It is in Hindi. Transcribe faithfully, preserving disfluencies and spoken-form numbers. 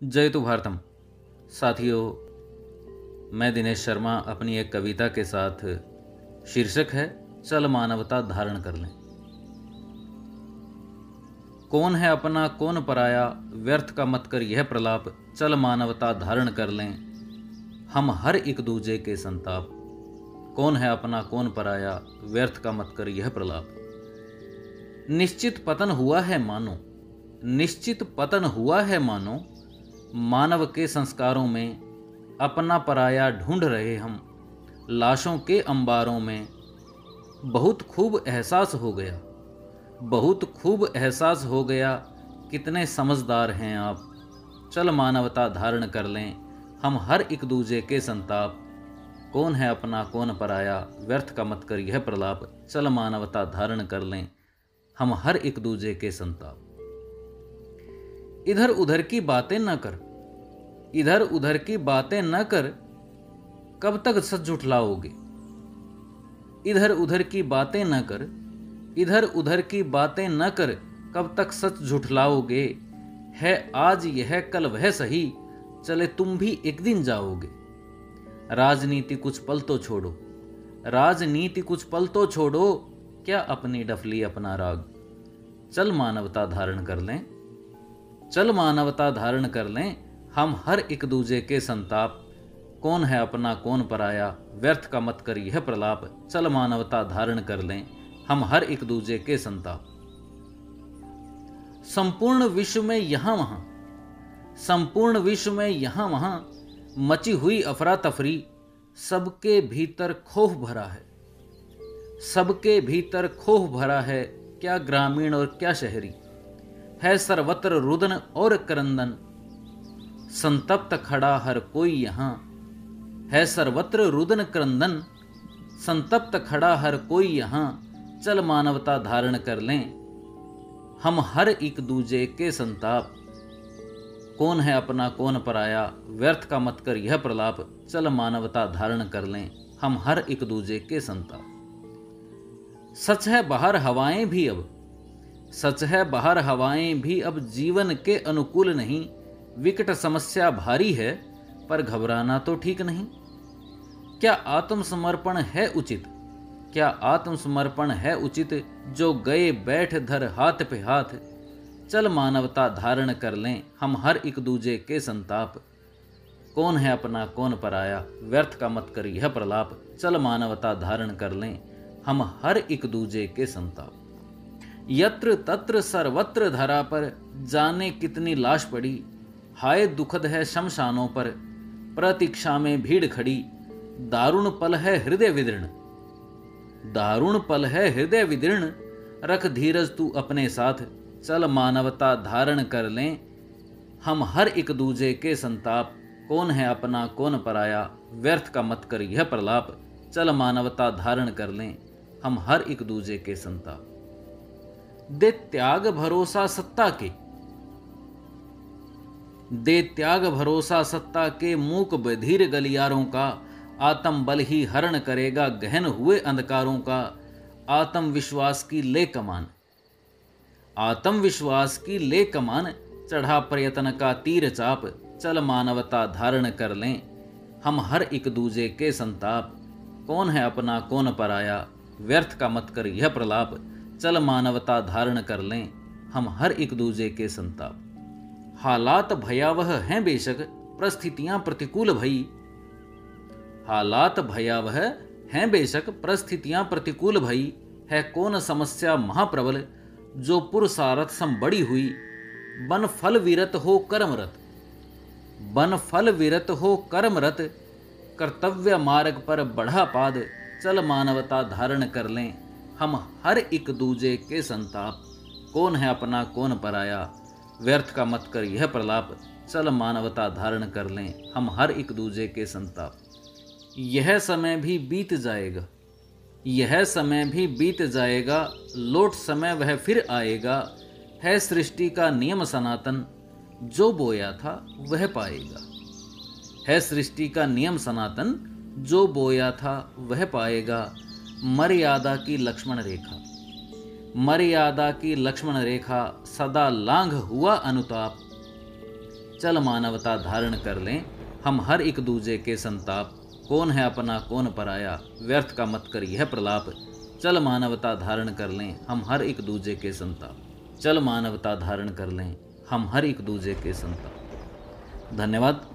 जय तु भारतम। साथियों, मैं दिनेश शर्मा अपनी एक कविता के साथ, शीर्षक है चल मानवता धारण कर लें। कौन है अपना कौन पराया, व्यर्थ का मत कर यह प्रलाप, चल मानवता धारण कर लें हम हर एक दूजे के संताप। कौन है अपना कौन पराया, व्यर्थ का मत कर यह प्रलाप। निश्चित पतन हुआ है मानो, निश्चित पतन हुआ है मानो, मानव के संस्कारों में अपना पराया ढूंढ रहे हम लाशों के अंबारों में। बहुत खूब एहसास हो गया, बहुत खूब एहसास हो गया, कितने समझदार हैं आप। चल मानवता धारण कर लें हम हर एक दूजे के संताप। कौन है अपना कौन पराया, व्यर्थ का मत कर यह प्रलाप। चल मानवता धारण कर लें हम हर एक दूजे के संताप। इधर उधर की बातें न कर, इधर उधर की बातें न कर, कब तक सच झुठलाओगे। इधर उधर की बातें न कर, इधर उधर की बातें न कर, कब तक सच झुठलाओगे। है आज यह कल वह सही, चले तुम भी एक दिन जाओगे। राजनीति कुछ पल तो छोड़ो, राजनीति कुछ पल तो छोड़ो, क्या अपनी डफली अपना राग। चल मानवता धारण कर लें, चल मानवता धारण कर लें हम हर एक दूजे के संताप। कौन है अपना कौन पराया, व्यर्थ का मत कर यह प्रलाप। चल मानवता धारण कर लें हम हर एक दूजे के संताप। संपूर्ण विश्व में यहां वहां, संपूर्ण विश्व में यहां वहां मची हुई अफरा तफरी, सबके भीतर खौफ भरा है, सबके भीतर खौफ भरा है। क्या ग्रामीण और क्या शहरी, है सर्वत्र रुदन और करंदन, संतप्त खड़ा हर कोई यहाँ। है सर्वत्र रुदन क्रंदन, संतप्त खड़ा हर कोई यहाँ। चल मानवता धारण कर लें हम हर एक दूजे के संताप। कौन है अपना कौन पराया, व्यर्थ का मत कर यह प्रलाप। चल मानवता धारण कर लें हम हर एक दूजे के संताप। सच है बाहर हवाएं भी अब, सच है बाहर हवाएं भी अब जीवन के अनुकूल नहीं। विकट समस्या भारी है पर घबराना तो ठीक नहीं। क्या आत्मसमर्पण है उचित, क्या आत्मसमर्पण है उचित, जो गए बैठ धर हाथ पे हाथ। चल मानवता धारण कर लें हम हर एक दूजे के संताप। कौन है अपना कौन पराया, व्यर्थ का मत कर यह प्रलाप। चल मानवता धारण कर लें हम हर एक दूजे के संताप। यत्र तत्र सर्वत्र धरा पर, जाने कितनी लाश पड़ी। हाय दुखद है शमशानों पर, प्रतीक्षा में भीड़ खड़ी। दारुण पल है हृदय विदीर्ण, दारुण पल है हृदय विदीर्ण, रख धीरज तू अपने साथ। चल मानवता धारण कर लें हम हर एक दूजे के संताप। कौन है अपना कौन पराया, व्यर्थ का मत कर यह प्रलाप। चल मानवता धारण कर लें हम हर एक दूजे के संताप। दे त्याग भरोसा सत्ता के, दे त्याग भरोसा सत्ता के, मूक बधिर गलियारों का। आत्म बल ही हरण करेगा गहन हुए अंधकारों का। आत्मविश्वास की ले कमान, आत्मविश्वास की ले कमान, चढ़ा प्रयत्न का तीर चाप। चल मानवता धारण कर लें हम हर एक दूजे के संताप। कौन है अपना कौन पराया, व्यर्थ का मत कर यह प्रलाप। चल मानवता धारण कर लें हम हर एक दूजे के संताप। हालात भयावह हैं बेशक, परिस्थितियां प्रतिकूल भई। हालात भयावह हैं बेशक, परिस्थितियां प्रतिकूल भई। है कौन समस्या महाप्रबल, जो पुरुषार्थ सम बड़ी हुई। बन फल विरत हो कर्मरत, बन फल विरत हो कर्मरत, कर्तव्य मार्ग पर बढ़ा पाद। चल मानवता धारण कर लें हम हर एक दूजे के संताप। कौन है अपना कौन पराया, व्यर्थ का मत कर यह प्रलाप। चल मानवता धारण कर लें हम हर एक दूजे के संताप। यह समय भी बीत जाएगा, यह समय भी बीत जाएगा, लौट समय वह फिर आएगा। है सृष्टि का नियम सनातन, जो बोया था वह पाएगा। है सृष्टि का नियम सनातन, जो बोया था वह पाएगा। मर्यादा की लक्ष्मण रेखा, मर्यादा की लक्ष्मण रेखा, सदा लांघ हुआ अनुताप। चल मानवता धारण कर लें हम हर एक दूजे के संताप। कौन है अपना कौन पराया, व्यर्थ का मत कर यह प्रलाप। चल मानवता धारण कर लें हम हर एक दूजे के संताप। चल मानवता धारण कर लें हम हर एक दूजे के संताप। धन्यवाद।